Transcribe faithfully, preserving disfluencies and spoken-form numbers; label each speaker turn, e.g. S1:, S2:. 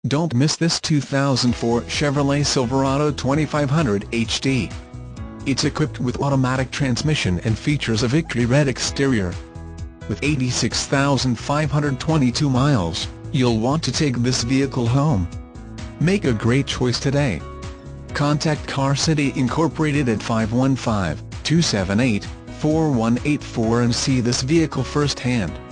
S1: Don't miss this two thousand four Chevrolet Silverado twenty-five hundred H D. It's equipped with automatic transmission and features a victory red exterior. With eighty-six thousand five hundred twenty-two miles, you'll want to take this vehicle home. Make a great choice today. Contact Car City Incorporated at five one five, two seven eight, four one eight four and see this vehicle firsthand.